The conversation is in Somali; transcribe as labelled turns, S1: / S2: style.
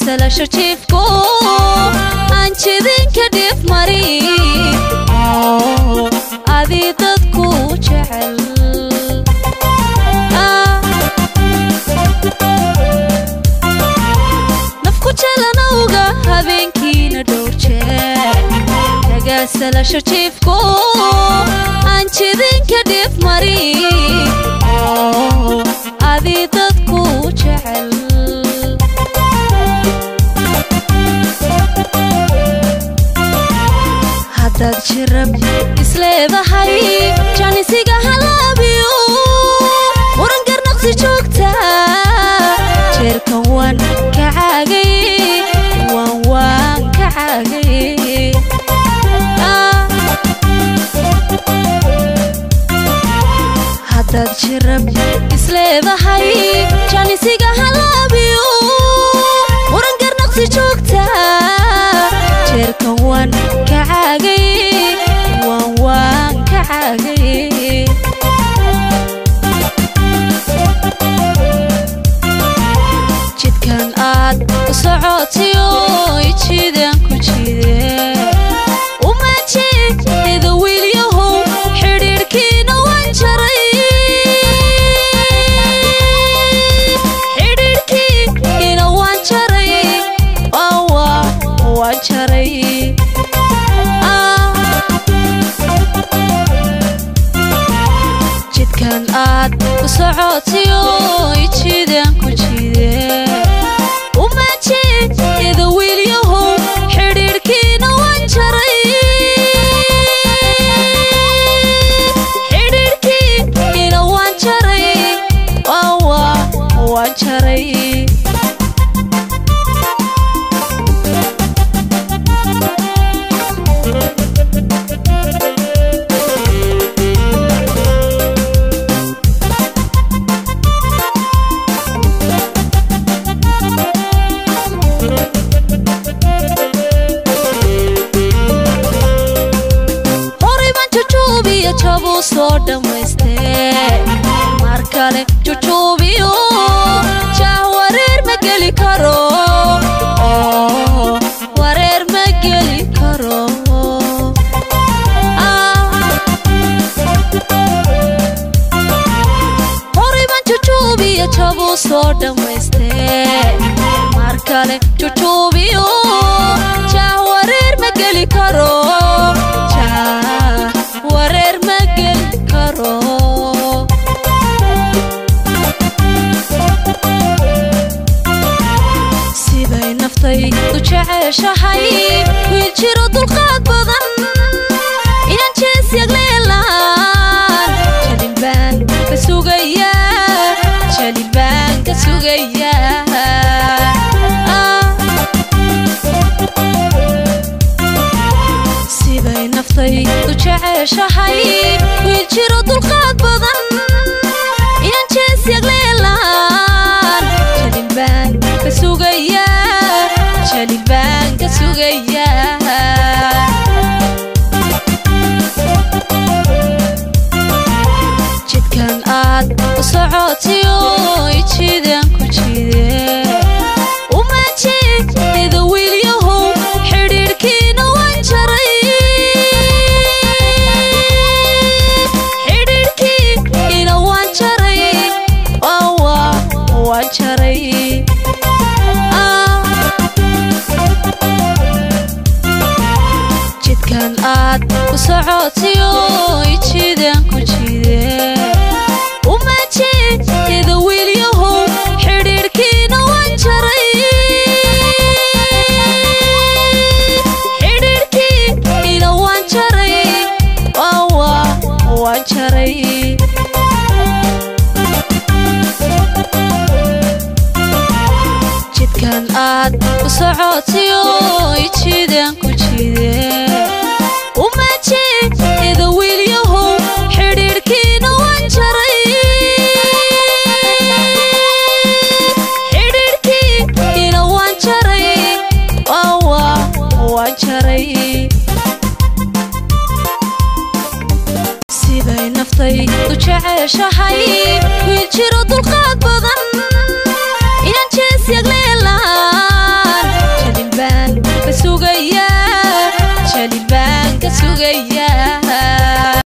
S1: سلاش تشيفكو أنشي ذنك ديف مريم هذه تذكو جعل نفكو جلنا وقا هبينكي ندور جعل سلاش تشيفكو أنشي ذنك ديف مريم هذه تذكو جعل هداد شرب إسليبا هاي جاني سيقا هلابيو ورنقر نقصي جوكتا جيركا وان كعاقي وان كعاقي هداد شرب إسليبا هاي جاني سيقا هلابيو ورنقر نقصي جوكتا جيركا وان كعاقي وان كعاقي جد كان آد وصعوتيو يجيدان كجيدان وما جيد إذا ويليوهم حريركينا وانجري حريركينا وانجري وانجري جد كان آد وصعوتيو يجيدان كجيدان وما جيد إذا ويليوهم حريركينا وانجري حريركينا وانجري وانجري Chabu soda maiste markale chuchubiyo chawarer mageli karo warer mageli karo horiban chuchubiyo chabu soda maiste markale chuchubiyo chawarer mageli karo warer magel karo siday naftay u jeceshahay wiil jiro dulqaad badan inaan jees yagleelaan jalilbaan ka sugaya jalilbaan ka sugaya siday naftay u jeceshahay wiil jiro dulqaad badan inaan jees yagleelaan jalilbaan ka sugaya jalilbaan ka sugaya jidkan aad u socotiyo ijiidaan ku jiideen uma jeed ida wiilyahow xidhiirkiina waan jaray jidkan aad u socotiyo ijiidaan ku jiideen uma jeed ida wiilyahow xidhiirkiina waan jaray xidhiirkiina waan jaray waan jaray jidkan aad u socotiyo ijiidaan ku jiideen uma jeed ida wiilyahow xidhiirkiina waan jaray xidhiirkiina waan jaray waan jaray siday naftay u jeceshahay